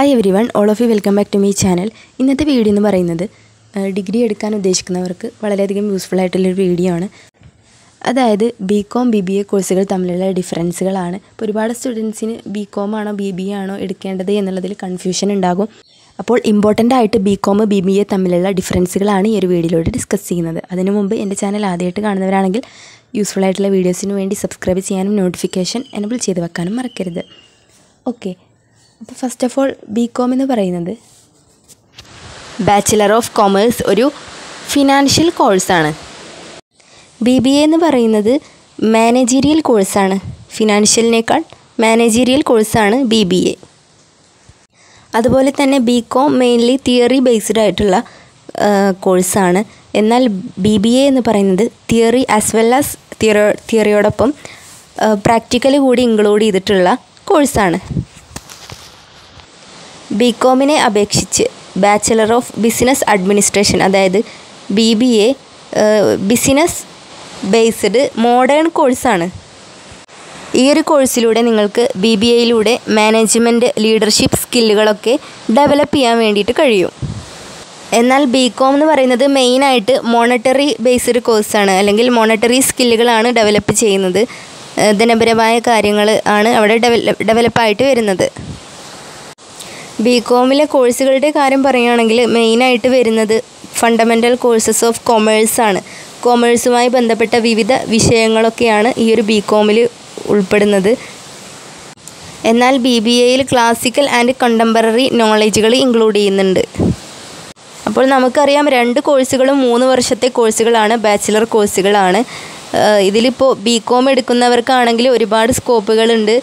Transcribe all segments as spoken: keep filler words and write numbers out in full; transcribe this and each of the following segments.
Hi everyone, all of you welcome back to my channel. ഇന്നത്തെ video എന്ന് പറയുന്നത് degree എടുക്കാൻ ഉദ്ദേശിക്കുന്നവർക്ക് വളരെയധികം യൂസ്ഫുൾ ആയിട്ടുള്ളൊരു വീഡിയോ ആണ്. അതായത് B com B B A കോഴ്സുകൾ തമ്മിലുള്ള ഡിഫറൻസുകളാണ്. ഇപ്പോൾ ഒരുപാട് സ്റ്റുഡൻസിന് ബി കോം ആണോ ബി ബി എ ആണോ എടുക്കേണ്ടത് എന്നുള്ളതിൽ കൺഫ്യൂഷൻ ഉണ്ടാകും. അപ്പോൾ ഇമ്പോർട്ടൻ്റ് ആയിട്ട് B com B B A തമ്മിലുള്ള ഡിഫറൻസുകളാണ് ഈ ഒരു വീഡിയോയിലൂടെ ഡിസ്കസ് ചെയ്യുന്നത്. അതിനു മുമ്പ് എൻ്റെ ചാനൽ ആദ്യമായിട്ട് കാണുന്നവരാണെങ്കിൽ യൂസ്ഫുൾ ആയിട്ടുള്ള വീഡിയോസിന് വേണ്ടി സബ്സ്ക്രൈബ് ചെയ്യാനും നോട്ടിഫിക്കേഷൻ എനേബിൾ ചെയ്ത് വെക്കാനും മറക്കരുത്. ഓക്കെ, അപ്പോൾ first of all B com എന്ന് പറയുന്നത് ബാച്ചിലർ ഓഫ് കൊമേഴ്സ്, ഒരു ഫിനാൻഷ്യൽ കോഴ്സാണ്. ബി ബി എ എന്ന് പറയുന്നത് മാനേജീരിയൽ കോഴ്സാണ്. ഫിനാൻഷ്യലിനേക്കാൾ മാനേജീരിയൽ കോഴ്സാണ് ബി ബി എ. അതുപോലെ തന്നെ B com mainly theory based ആയിട്ടുള്ള കോഴ്സാണ്. എന്നാൽ ബി ബി എ എന്ന് പറയുന്നത് theory as well as theory തിയറിയോടൊപ്പം പ്രാക്ടിക്കൽ കൂടി ഇൻക്ലൂഡ് ചെയ്തിട്ടുള്ള കോഴ്സാണ്. ബി കോമിനെ അപേക്ഷിച്ച് ബാച്ചിലർ ഓഫ് ബിസിനസ് അഡ്മിനിസ്ട്രേഷൻ, അതായത് B B A business based modern കോഴ്സാണ്. ഈ ഒരു കോഴ്സിലൂടെ നിങ്ങൾക്ക് ബി ബി എയിലൂടെ മാനേജ്മെൻറ്റ് ലീഡർഷിപ്പ് സ്കില്ലുകളൊക്കെ ഡെവലപ്പ് ചെയ്യാൻ വേണ്ടിയിട്ട് കഴിയും. എന്നാൽ ബി കോം എന്ന് പറയുന്നത് മെയിനായിട്ട് മോണിറ്ററി ബേസ്ഡ് കോഴ്സാണ്, അല്ലെങ്കിൽ മോണിറ്ററി സ്കില്ലുകളാണ് ഡെവലപ്പ് ചെയ്യുന്നത്. ധനപരമായ കാര്യങ്ങൾ ആണ് അവിടെ ഡെവലപ്പ് ഡെവലപ്പായിട്ട് വരുന്നത്. ബി കോമിലെ കോഴ്സുകളുടെ കാര്യം പറയുകയാണെങ്കിൽ മെയിനായിട്ട് വരുന്നത് ഫണ്ടമെൻ്റൽ കോഴ്സസ് ഓഫ് കൊമേഴ്സാണ്. കൊമേഴ്സുമായി ബന്ധപ്പെട്ട വിവിധ വിഷയങ്ങളൊക്കെയാണ് ഈ ഒരു ബി കോമിൽ ഉൾപ്പെടുന്നത്. എന്നാൽ ബി ബി എയിൽ ക്ലാസിക്കൽ ആൻഡ് കണ്ടംപററി നോളേജുകൾ ഇൻക്ലൂഡ് ചെയ്യുന്നുണ്ട്. അപ്പോൾ നമുക്കറിയാം, രണ്ട് കോഴ്സുകളും മൂന്ന് വർഷത്തെ കോഴ്സുകളാണ്, ബാച്ചിലർ കോഴ്സുകളാണ്. ഇതിലിപ്പോൾ ബി കോം എടുക്കുന്നവർക്കാണെങ്കിൽ ഒരുപാട് സ്കോപ്പുകളുണ്ട്.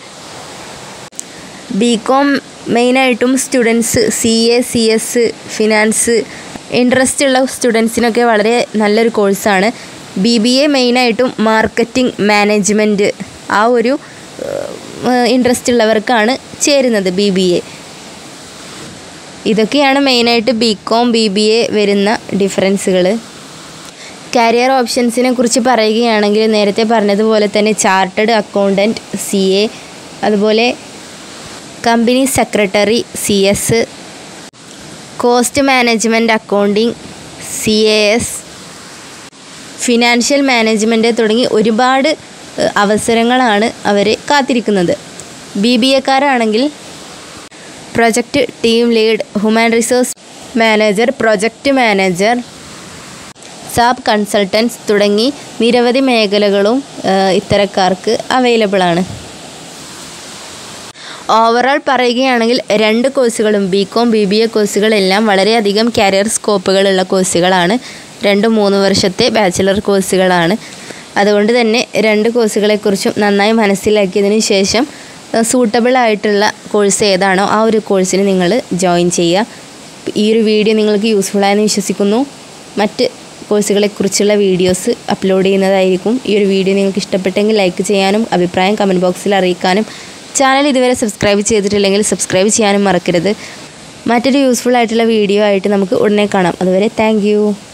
ബി കോം മെയിനായിട്ടും students C A C S finance interest ഉള്ള സ്റ്റുഡൻസിനൊക്കെ വളരെ നല്ലൊരു കോഴ്സാണ്. ബി ബി എ മെയിനായിട്ടും മാർക്കറ്റിംഗ് മാനേജ്മെൻറ്റ് ആ ഒരു ഇൻട്രസ്റ്റ് ഉള്ളവർക്കാണ് ചേരുന്നത് ബി ബി എ. ഇതൊക്കെയാണ് മെയിനായിട്ട് B com B B A വരുന്ന ഡിഫറൻസുകൾ. കരിയർ ഓപ്ഷൻസിനെ കുറിച്ച് പറയുകയാണെങ്കിൽ നേരത്തെ പറഞ്ഞതുപോലെ തന്നെ ചാർട്ടേഡ് അക്കൗണ്ടൻറ്റ് സി എ, അതുപോലെ company secretary C S, cost management accounting C A S, financial management തുടങ്ങി ഒരുപാട് അവസരങ്ങളാണ് അവർ കാത്തിരിക്കുന്നത്. ബി ബി എക്കാരാണെങ്കിൽ project team lead, human resource manager, project manager, SAP consultants തുടങ്ങി നിരവധി മേഖലകളും ഇത്തരക്കാർക്ക് അവൈലബിൾ ആണ്. ഓവറോൾ പറയുകയാണെങ്കിൽ രണ്ട് കോഴ്സുകളും B com B B A കോഴ്സുകളെല്ലാം വളരെയധികം കരിയർ സ്കോപ്പുകളുള്ള കോഴ്സുകളാണ്. രണ്ട് മൂന്ന് വർഷത്തെ ബാച്ചിലർ കോഴ്സുകളാണ്. അതുകൊണ്ട് തന്നെ രണ്ട് കോഴ്സുകളെക്കുറിച്ചും നന്നായി മനസ്സിലാക്കിയതിന് ശേഷം സൂട്ടബിൾ ആയിട്ടുള്ള കോഴ്സ് ഏതാണോ ആ ഒരു കോഴ്സിന് നിങ്ങൾ ജോയിൻ ചെയ്യുക. ഈ ഒരു വീഡിയോ നിങ്ങൾക്ക് യൂസ്ഫുള്ളായെന്ന് വിശ്വസിക്കുന്നു. മറ്റ് കോഴ്സുകളെക്കുറിച്ചുള്ള വീഡിയോസ് അപ്ലോഡ് ചെയ്യുന്നതായിരിക്കും. ഈ ഒരു വീഡിയോ നിങ്ങൾക്ക് ഇഷ്ടപ്പെട്ടെങ്കിൽ ലൈക്ക് ചെയ്യാനും അഭിപ്രായം കമൻറ്റ് ബോക്സിൽ അറിയിക്കാനും, ചാനൽ ഇതുവരെ സബ്സ്ക്രൈബ് ചെയ്തിട്ടില്ലെങ്കിൽ സബ്സ്ക്രൈബ് ചെയ്യാനും മറക്കരുത്. മറ്റൊരു യൂസ്ഫുൾ ആയിട്ടുള്ള വീഡിയോ ആയിട്ട് നമുക്ക് ഉടനെ കാണാം. അതുവരെ താങ്ക് യു.